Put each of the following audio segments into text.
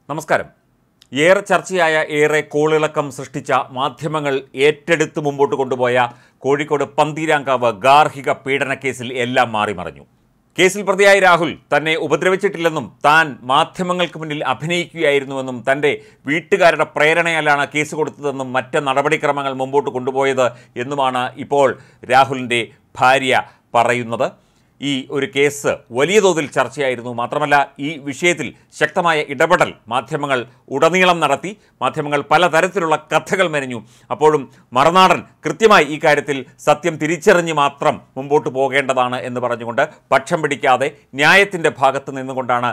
നമസ്കാരം. ഏറെ ചർച്ചയായ ഏറെ കോളിളക്കം സൃഷ്ടിച്ച മാധ്യമങ്ങൾ ഏറ്റെടുത്ത് മുമ്പോട്ട് കൊണ്ടുപോയ കോഴിക്കോട് പന്തീരാങ്കാവ് ഗാർഹിക പീഡന കേസിൽ എല്ലാം മാറിമറിഞ്ഞു. കേസിൽ പ്രതിയായ രാഹുൽ തന്നെ ഉപദ്രവിച്ചിട്ടില്ലെന്നും താൻ മാധ്യമങ്ങൾക്ക് മുന്നിൽ അഭിനയിക്കുകയായിരുന്നുവെന്നും തൻ്റെ വീട്ടുകാരുടെ പ്രേരണയാലാണ് കേസ് കൊടുത്തതെന്നും മറ്റ് നടപടിക്രമങ്ങൾ മുമ്പോട്ട് കൊണ്ടുപോയത് എന്നുമാണ് ഇപ്പോൾ രാഹുലിൻ്റെ ഭാര്യ പറയുന്നത്. ഈ ഒരു കേസ് വലിയ തോതിൽ ചർച്ചയായിരുന്നു. മാത്രമല്ല, ഈ വിഷയത്തിൽ ശക്തമായ ഇടപെടൽ മാധ്യമങ്ങൾ ഉടനീളം നടത്തി. മാധ്യമങ്ങൾ പലതരത്തിലുള്ള കഥകൾ മെനഞ്ഞു. അപ്പോഴും മറുനാടൻ കൃത്യമായി ഈ കാര്യത്തിൽ സത്യം തിരിച്ചറിഞ്ഞ് മാത്രം മുമ്പോട്ട് പോകേണ്ടതാണ് എന്ന് പറഞ്ഞുകൊണ്ട് പക്ഷം പിടിക്കാതെ ന്യായത്തിൻ്റെ ഭാഗത്ത് നിന്നുകൊണ്ടാണ്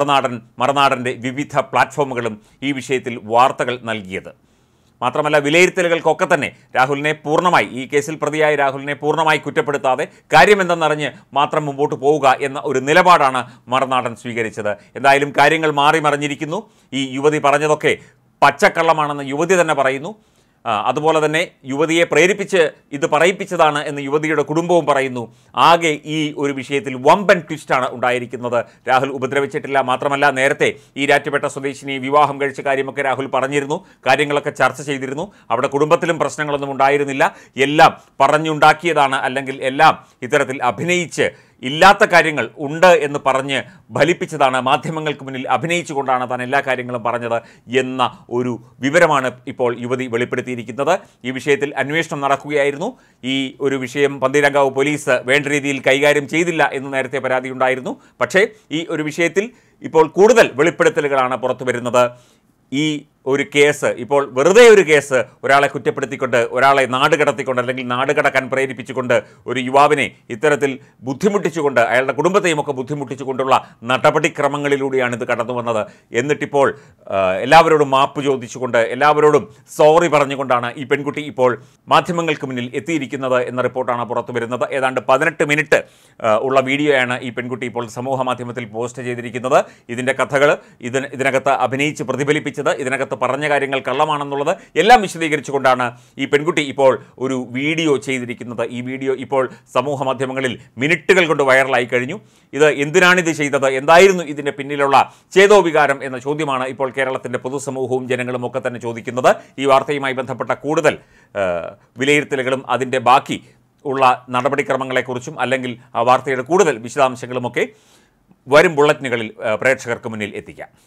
മറുനാടൻ്റെ വിവിധ പ്ലാറ്റ്ഫോമുകളും ഈ വിഷയത്തിൽ വാർത്തകൾ നൽകിയത്. മാത്രമല്ല, വിലയിരുത്തലുകൾക്കൊക്കെ തന്നെ രാഹുലിനെ പൂർണ്ണമായി, ഈ കേസിൽ പ്രതിയായ രാഹുലിനെ പൂർണ്ണമായി കുറ്റപ്പെടുത്താതെ കാര്യമെന്തെന്നറിഞ്ഞ് മാത്രം മുമ്പോട്ട് പോവുക എന്ന ഒരു നിലപാടാണ് മറുനാടൻ സ്വീകരിച്ചത്. എന്തായാലും കാര്യങ്ങൾ മാറിമറിഞ്ഞിരിക്കുന്നു. ഈ യുവതി പറഞ്ഞതൊക്കെ പച്ചക്കള്ളമാണെന്ന് യുവതി തന്നെ പറയുന്നു. അതുപോലെ തന്നെ യുവതിയെ പ്രേരിപ്പിച്ച് ഇത് പറയിപ്പിച്ചതാണ് എന്ന് യുവതിയുടെ കുടുംബവും പറയുന്നു. ആകെ ഈ ഒരു വിഷയത്തിൽ വമ്പൻ ട്വിസ്റ്റാണ് ഉണ്ടായിരിക്കുന്നത്. രാഹുൽ ഉപദ്രവിച്ചിട്ടില്ല. മാത്രമല്ല, നേരത്തെ ഈ ഈരാറ്റുപേട്ട സ്വദേശിനി വിവാഹം കഴിച്ച കാര്യമൊക്കെ രാഹുൽ പറഞ്ഞിരുന്നു. കാര്യങ്ങളൊക്കെ ചർച്ച ചെയ്തിരുന്നു. അവിടെ കുടുംബത്തിലും പ്രശ്നങ്ങളൊന്നും ഉണ്ടായിരുന്നില്ല. എല്ലാം പറഞ്ഞുണ്ടാക്കിയതാണ്, അല്ലെങ്കിൽ എല്ലാം ഇത്തരത്തിൽ അഭിനയിച്ച് ഇല്ലാത്ത കാര്യങ്ങൾ ഉണ്ട് എന്ന് പറഞ്ഞ് ഫലിപ്പിച്ചതാണ്. മാധ്യമങ്ങൾക്ക് മുന്നിൽ അഭിനയിച്ചുകൊണ്ടാണ് താൻ എല്ലാ കാര്യങ്ങളും പറഞ്ഞത് എന്ന ഒരു വിവരമാണ് ഇപ്പോൾ യുവതി വെളിപ്പെടുത്തിയിരിക്കുന്നത്. ഈ വിഷയത്തിൽ അന്വേഷണം നടക്കുകയായിരുന്നു. ഈ ഒരു വിഷയം പന്തീരാങ്കാവ് പോലീസ് വേണ്ട രീതിയിൽ കൈകാര്യം ചെയ്തില്ല എന്ന് നേരത്തെ പരാതിയുണ്ടായിരുന്നു. പക്ഷേ ഈ ഒരു വിഷയത്തിൽ ഇപ്പോൾ കൂടുതൽ വെളിപ്പെടുത്തലുകളാണ് പുറത്തു വരുന്നത്. ഈ ഒരു കേസ് ഇപ്പോൾ വെറുതെ ഒരു കേസ് ഒരാളെ കുറ്റപ്പെടുത്തിക്കൊണ്ട്, ഒരാളെ നാട് കടത്തിക്കൊണ്ട്, അല്ലെങ്കിൽ നാട് കടക്കാൻ പ്രേരിപ്പിച്ചുകൊണ്ട്, ഒരു യുവാവിനെ ഇത്തരത്തിൽ ബുദ്ധിമുട്ടിച്ചുകൊണ്ട്, അയാളുടെ കുടുംബത്തെയും ഒക്കെ ബുദ്ധിമുട്ടിച്ചുകൊണ്ടുള്ള നടപടിക്രമങ്ങളിലൂടെയാണ് ഇത് കടന്നു വന്നത്. എന്നിട്ടിപ്പോൾ എല്ലാവരോടും മാപ്പ് ചോദിച്ചുകൊണ്ട്, എല്ലാവരോടും സോറി പറഞ്ഞുകൊണ്ടാണ് ഈ പെൺകുട്ടി ഇപ്പോൾ മാധ്യമങ്ങൾക്ക് മുന്നിൽ എത്തിയിരിക്കുന്നത് എന്ന റിപ്പോർട്ടാണ് പുറത്തു വരുന്നത്. ഏതാണ്ട് 18 മിനിറ്റ് ഉള്ള വീഡിയോയാണ് ഈ പെൺകുട്ടി ഇപ്പോൾ സമൂഹ മാധ്യമത്തിൽ പോസ്റ്റ് ചെയ്തിരിക്കുന്നത്. ഇതിൻ്റെ കഥകൾ, ഇതിനകത്ത് അഭിനയിച്ച് പ്രതിഫലിപ്പിച്ചത്, ഇതിനകത്ത് പറഞ്ഞ കാര്യങ്ങൾ കള്ളമാണെന്നുള്ളത് എല്ലാം വിശദീകരിച്ചുകൊണ്ടാണ് ഈ പെൺകുട്ടി ഇപ്പോൾ ഒരു വീഡിയോ ചെയ്തിരിക്കുന്നത്. ഈ വീഡിയോ ഇപ്പോൾ സമൂഹ മാധ്യമങ്ങളിൽ മിനിറ്റുകൾ കൊണ്ട് വൈറലായി കഴിഞ്ഞു. ഇത് എന്തിനാണിത് ചെയ്തത്, എന്തായിരുന്നു ഇതിൻ്റെ പിന്നിലുള്ള ചേതോവികാരം എന്ന ചോദ്യമാണ് ഇപ്പോൾ കേരളത്തിൻ്റെ പൊതുസമൂഹവും ജനങ്ങളും ഒക്കെ തന്നെ ചോദിക്കുന്നത്. ഈ വാർത്തയുമായി ബന്ധപ്പെട്ട കൂടുതൽ വിലയിരുത്തലുകളും അതിൻ്റെ ബാക്കി ഉള്ള നടപടിക്രമങ്ങളെക്കുറിച്ചും, അല്ലെങ്കിൽ ആ വാർത്തയുടെ കൂടുതൽ വിശദാംശങ്ങളുമൊക്കെ വരും ബുള്ളറ്റിനുകളിൽ പ്രേക്ഷകർക്ക് മുന്നിൽ എത്തിക്കാം.